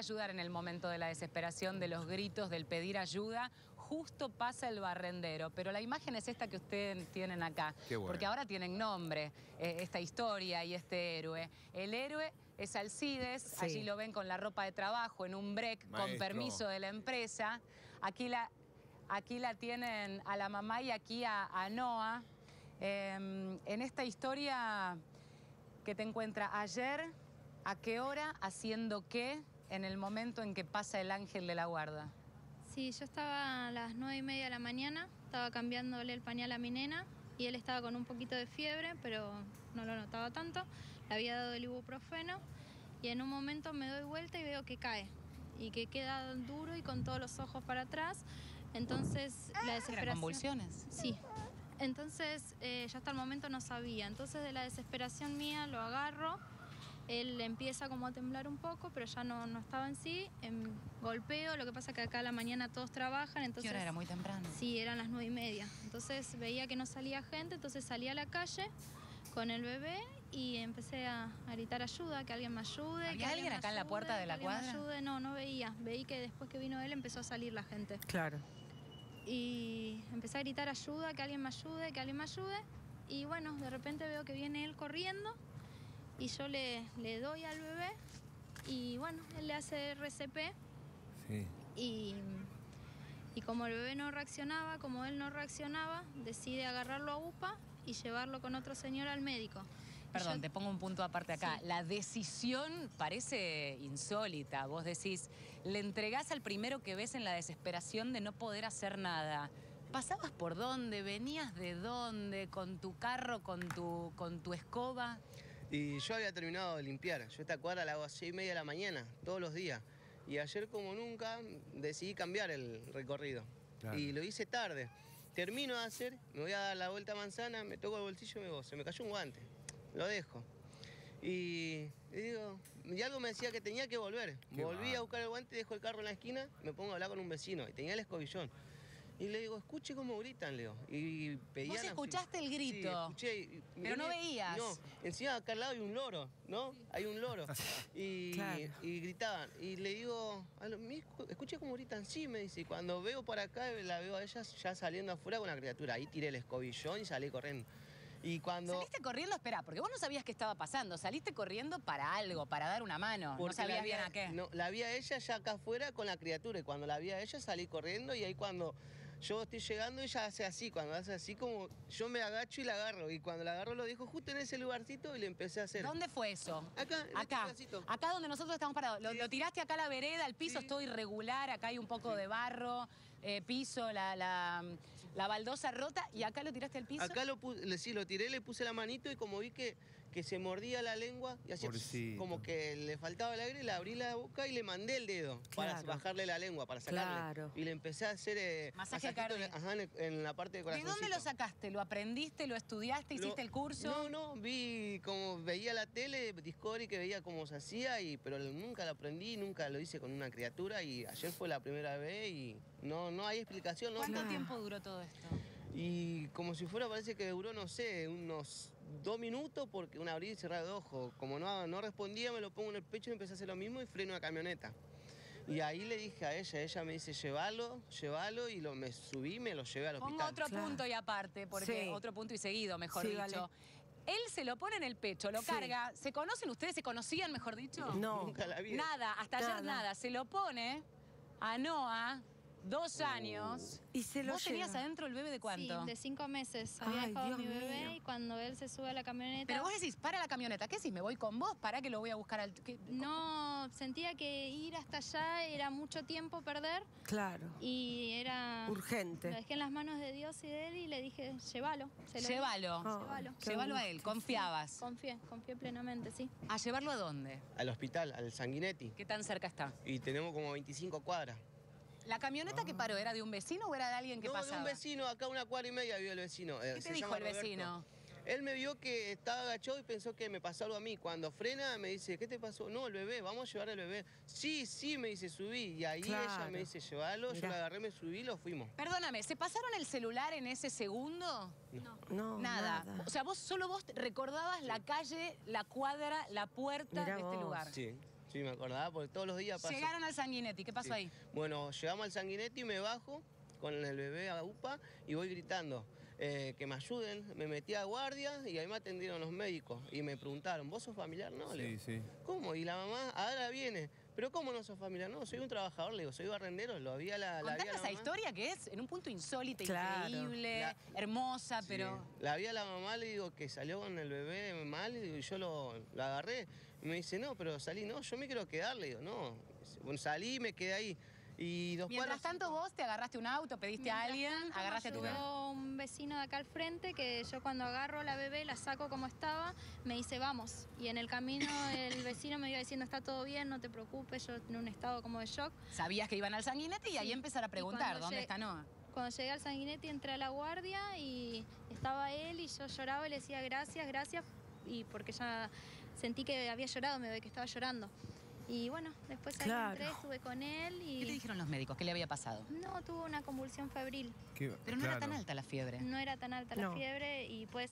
ayudar en el momento de la desesperación, de los gritos, del pedir ayuda. Justo pasa el barrendero, pero la imagen es esta que ustedes tienen acá. Qué bueno. Porque ahora tienen nombre, esta historia y este héroe. El héroe es Alcides, Sí. allí lo ven con la ropa de trabajo, en un break, Maestro. con permiso de la empresa. Aquí la tienen a la mamá y aquí a Noa. En esta historia que te encuentra ayer, ¿a qué hora? ¿Haciendo qué? En el momento en que pasa el ángel de la guarda. Sí, yo estaba a las 9:30 de la mañana, estaba cambiándole el pañal a mi nena y él estaba con un poquito de fiebre, pero no lo notaba tanto. Le había dado el ibuprofeno y en un momento me doy vuelta y veo que cae y que queda duro y con todos los ojos para atrás. Entonces la desesperación... ¿Eran convulsiones? Sí. Entonces yo hasta el momento no sabía. Entonces de la desesperación mía lo agarro. Él empieza como a temblar un poco, pero ya no estaba en sí. Golpeo, lo que pasa es que acá a la mañana todos trabajan, entonces... ¿Qué hora era? Muy temprano. Sí, eran las 9:30. Entonces veía que no salía gente, entonces salí a la calle con el bebé y empecé a gritar ayuda, que alguien me ayude. ¿Había que alguien acá en la ayude, puerta de que la alguien me cuadra? ayude. No veía. Veí que después que vino él empezó a salir la gente. Claro. Y empecé a gritar ayuda, que alguien me ayude, que alguien me ayude. Y bueno, de repente veo que viene él corriendo y yo le doy al bebé y bueno, él le hace RCP. Sí. Y como el bebé no reaccionaba, como él no reaccionaba, decide agarrarlo a UPA y llevarlo con otro señor al médico. Perdón, te pongo un punto aparte acá. Sí. La decisión parece insólita. Vos decís, le entregás al primero que ves en la desesperación de no poder hacer nada. ¿Pasabas por dónde? ¿Venías de dónde? ¿Con tu carro? ¿Con tu escoba? Y yo había terminado de limpiar. Yo esta cuadra la hago a 6:30 de la mañana, todos los días. Y ayer, como nunca, decidí cambiar el recorrido. Claro. Y lo hice tarde. Termino de hacer, me voy a dar la vuelta a manzana, me toco el bolsillo y me voy. Se me cayó un guante. Lo dejo. Y digo, y algo me decía que tenía que volver. Volví a buscar el guante, dejo el carro en la esquina, me pongo a hablar con un vecino. Y tenía el escobillón. Y le digo, escuche cómo gritan, Leo. Y pedían... ¿Vos escuchaste el grito? Sí, escuché. Pero no veías. No, encima acá al lado hay un loro, ¿no? Hay un loro. Y, Claro. y gritaban. Y le digo, escuché cómo gritan, sí, me dice. Y cuando veo para acá, la veo a ella ya saliendo afuera con una criatura. Ahí tiré el escobillón y salí corriendo. Y cuando... ¿Saliste corriendo? Espera, porque vos no sabías qué estaba pasando. Saliste corriendo para algo, para dar una mano. No sabías bien a qué. No, la vi a ella ya acá afuera con la criatura. Y cuando la vi a ella salí corriendo y ahí cuando yo estoy llegando ella hace así. Cuando hace así como yo me agacho y la agarro. Y cuando la agarro lo dejo justo en ese lugarcito y le empecé a hacer. ¿Dónde fue eso? Acá, en este pedacito. Acá donde nosotros estamos parados. Sí. Lo tiraste acá a la vereda, el piso Sí. es todo irregular, acá hay un poco de barro, piso, la baldosa rota, y acá lo tiraste al piso. Acá lo tiré, le puse la manito y como vi que se mordía la lengua y hacía Pobrecito. como que le faltaba el aire, le abrí la boca y le mandé el dedo para Claro. bajarle la lengua, para sacarle. Claro. Y le empecé a hacer Masaje masajito cardíaco. en la parte de ¿De corazoncito. dónde lo sacaste? ¿Lo aprendiste? ¿Lo estudiaste? ¿Hiciste el curso? No, vi como veía la tele, Discovery, que veía cómo se hacía, pero nunca lo aprendí, nunca lo hice con una criatura y ayer fue la primera vez y no hay explicación. ¿no? ¿Cuánto Claro. tiempo duró todo esto? Y como si fuera, parece que duró, no sé, unos 2 minutos porque un abrir y cerrar de ojos. Como no respondía, me lo pongo en el pecho y empecé a hacer lo mismo y freno la camioneta. Y ahí le dije a ella me dice, llévalo, y me subí y me lo llevé al hospital. Pongo otro Claro. punto y aparte, porque Sí. otro punto y seguido, mejor Sí, dicho. vale. Él se lo pone en el pecho, lo Sí. carga. ¿Se conocen ustedes? ¿Se conocían, mejor dicho? No. Nunca la vi. Nada, hasta ayer nada. Se lo pone a Noa, 2 años. Y se lo ¿Vos tenías lleva. adentro el bebé de cuánto? Sí, de 5 meses. Había Ay, dejado Dios a mi bebé mío. y cuando él se sube a la camioneta... Pero vos decís, para la camioneta. ¿Qué decís? ¿Me voy con vos? ¿Para que lo voy a buscar al...? No, sentía que ir hasta allá era mucho tiempo perder Claro. y era... Lo Urgente. dejé en las manos de Dios y de él y le dije, llévalo. Se lo Llévalo. Ah, Llévalo. qué Llévalo a angustia. él. Confiabas. Confié plenamente, sí. ¿A llevarlo a dónde? Al hospital, al Sanguinetti. ¿Qué tan cerca está? Y tenemos como 25 cuadras. ¿La camioneta que paró era de un vecino o era de alguien que No, pasaba? de un vecino, acá 1 cuadra y media vive el vecino. ¿Qué te dijo el vecino? Él me vio que estaba agachado y pensó que me pasó algo a mí. Cuando frena me dice, ¿qué te pasó? No, el bebé, vamos a llevar al bebé. Sí, me dice, subí. Y ahí Claro. ella me dice, llévalo. Mirá. Yo la agarré, me subí y lo fuimos. Perdóname, ¿se pasaron el celular en ese segundo? No, Nada. nada. O sea, solo vos recordabas la calle, la cuadra, la puerta Mirá de este vos. lugar. Sí, Sí, me acordaba, porque todos los días pasó. Llegaron al Sanguinetti, ¿qué pasó Sí. ahí? Bueno, llegamos al Sanguinetti, me bajo con el bebé a UPA y voy gritando que me ayuden. Me metí a guardia y ahí me atendieron los médicos y me preguntaron, ¿vos sos familiar? No, le digo. Sí. ¿Cómo? Y la mamá ahora viene. ¿Pero cómo no sos familiar? No, soy un trabajador, le digo, soy barrendero, lo había la Contame había la esa mamá. historia que es en un punto insólita, Claro. increíble, hermosa, Sí. pero... La vi a la mamá, le digo que salió con el bebé mal y yo lo agarré. Y me dice, no, pero salí, no, yo me quiero quedar, le digo, no. Bueno, salí y me quedé ahí. Y dos Mientras cuadras- tanto vos te agarraste un auto, pediste a alguien, agarraste a tu bebé. Un vecino de acá al frente que yo cuando agarro a la bebé, la saco como estaba, me dice vamos. Y en el camino el vecino me iba diciendo está todo bien, no te preocupes, yo en un estado como de shock. Sabías que iban al Sanguinetti y ahí Sí. empezar a preguntar, cuando ¿dónde llegué- está Noa? Cuando llegué al Sanguinetti entré a la guardia y estaba él y yo lloraba y le decía gracias, gracias, y porque ya sentí que había llorado, me ve que estaba llorando. Y bueno, después ahí Claro. entré, estuve con él ¿Qué te y dijeron los médicos? ¿Qué le había pasado? no, tuvo una convulsión febril. Pero no era tan alta la fiebre. No era tan alta No. la fiebre y pues